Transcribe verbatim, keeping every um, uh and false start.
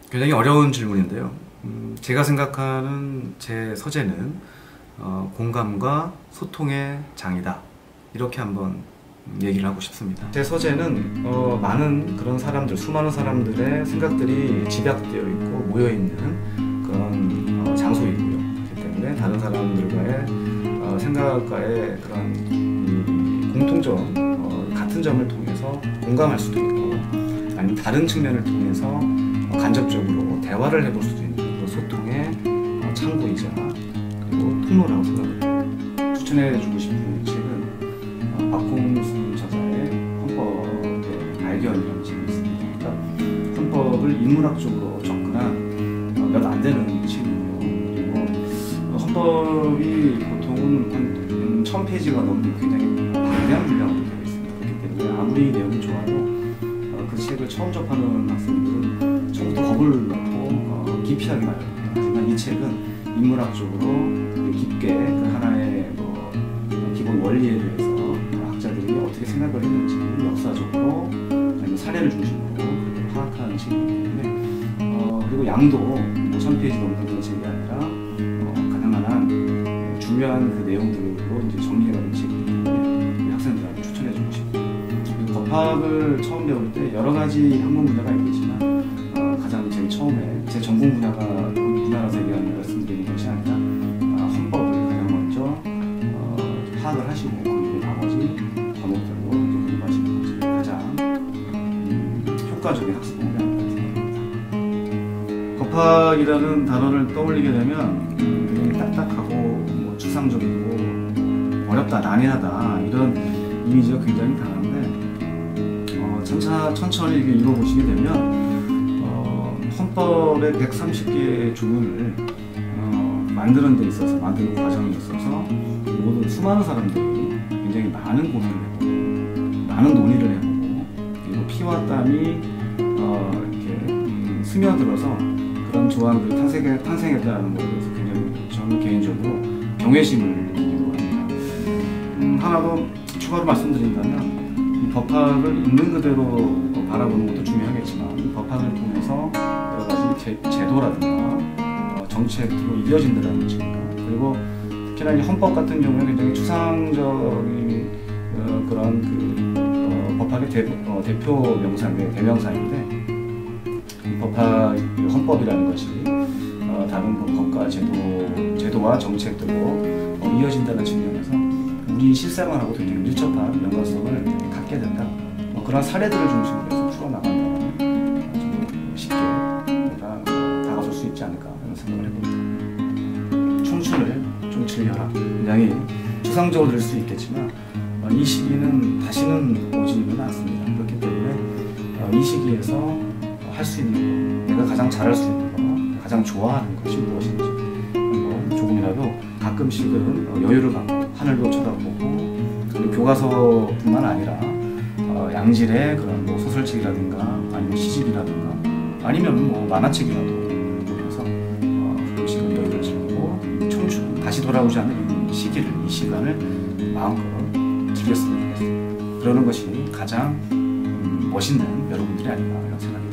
굉장히 어려운 질문인데요. 음, 제가 생각하는 제 서재는 어, 공감과 소통의 장이다. 이렇게 한번 얘기를 하고 싶습니다. 제 서재는 어, 많은 그런 사람들, 수많은 사람들의 생각들이 집약되어 있고 모여있는 그런 어, 장소이고요. 그렇기 때문에 다른 사람들과의 어, 생각과의 그런 이 공통점, 어, 같은 점을 통해서 공감할 수도 있고, 아니면 다른 측면을 통해서 어, 간접적으로 대화를 해볼 수도 있는 그 소통의 어, 창구이자 그리고 통로라고 생각합니다. 추천해주고 싶은 책은 어, 박홍수 저자의 헌법의 발견이라는 책이 있습니다. 그러니까 헌법을 인문학적으로 접근한 어, 몇 안 되는 책이고요. 그리고 어, 헌법이 보통은 한 천 페이지가 넘는 굉장히 방대한 분량으로 되어 있습니다. 그렇기 때문에 아무리 내용이 좋아도 어, 그 책을 처음 접하는 학생들은 처음부터 겁을 넣고 어, 기피하게 마련입니다. 하지만 이 책은 인문학적으로 깊게 그 하나의 뭐 기본 원리에 대해서 학자들이 어떻게 생각을 했는지 역사적으로 아니면 사례를 중심으로 그걸 파악하는 책이기 때문에 어, 그리고 양도 뭐 천 페이지 넘는 그런 책이 아니라 어, 가능한 중요한 그 내용들로 이제 정리가 된 책이기 때문에 학생들한테 추천해주고 싶고, 법학을 처음 배울 때 여러 가지 학문 분야가 있겠지만 어, 가장 제일 처음에 제 전공 분야가 분야라서 얘기하는 말씀드리는 것이 아니라 어, 헌법을 가장 먼저 어, 파악을 하시고 그리고 나머지 과목들로 이제 공부하시는 것이 가장 음, 효과적인 학습 방법이 아닐까 생각합니다. 법학이라는 단어를 떠올리게 되면 음, 굉장히 딱딱하고 뭐 추상적이고 어렵다, 난해하다 이런 이미지가 굉장히 강한데 어, 천차, 천천히 이렇게 읽어보시게 되면 어, 헌법의 백삼십 개의 조문을 어, 만드는 데 있어서, 만드는 과정에 있어서 모든 수많은 사람들이 굉장히 많은 고민을 해보고 많은 논의를 해보고 그리고 피와 땀이 어, 이렇게 음, 스며들어서 그런 조항들이 탄생해, 탄생했다는 것에 대해서 굉장히 저는 개인적으로 경외심을 느끼고 합니다. 음, 하나 더 추가로 말씀드린다면 이 법학을 있는 그대로 바라보는 것도 중요하겠지만 이 법학을 통해서 여러 가지 제, 제도라든가 어, 정책으로 이어진다는 측면, 그리고 특히나 이 헌법 같은 경우는 굉장히 추상적인 어, 그런 그 어, 법학의 대, 어, 대표 명사인데 대명사인데 이 법학 헌법이라는 것이 어, 다른 법과 제도 제도와 정책들로 어, 이어진다는 측면에서 우리 실생활하고 굉장히 밀접한 연관성을 갖게 된다. 뭐 그런 사례들을 중심으로 해서 풀어나간다면 좀 쉽게 우리가 다가설 수 있지 않을까 하는 생각을 해봅니다. 청춘을 좀 즐겨라. 굉장히 추상적으로 들을 수 있겠지만 어, 이 시기는 다시는 오지는 않습니다. 그렇기 때문에 어, 이 시기에서 할 수 있는 거, 내가 가장 잘할 수 있는 거, 가장 좋아하는 것이 무엇인지 한번 조금이라도 가끔씩은 어, 여유를 갖고 하늘도 쳐다보고, 그리고 교과서뿐만 아니라 어, 양질의 그런 뭐 소설책이라든가 아니면 시집이라든가 아니면 뭐 만화책이라도 보면서 어, 가끔씩은 여유를 즐기고 청춘, 다시 돌아오지 않는 이 시기를, 이 시간을 마음껏 즐겼으면 좋겠습니다. 그러는 것이 가장 음, 멋있는 여러분들이 아닌가 이런 생각이